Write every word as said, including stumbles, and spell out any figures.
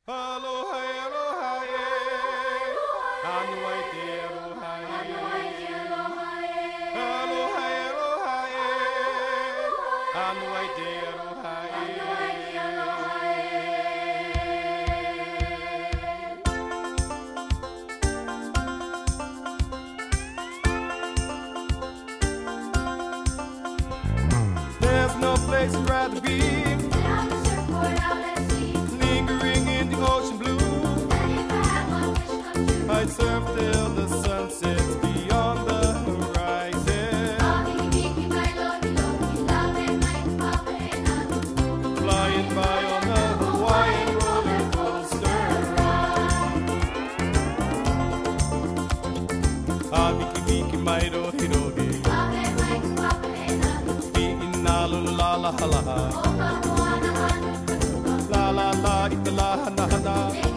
Aloha, aloha, eh. Anuai te aloha, eh. Aloha, aloha, eh. Anuai te aloha, eh. There's no place I'd rather be. On the surfboard out at sea. Lingering in the ocean blue. And if I had one wish come true, I'd surf till the sun sets beyond the horizon. Mami, Miki, my love, love, love, my papa, and I'm Flying by on a Hawaiian roller coaster ride. Ah, Miki, Miki, my rohi rohi. love, my papa, and I'm Iina lula la la la la. Oka moana hana kanuka. La la la, ita la hana hana.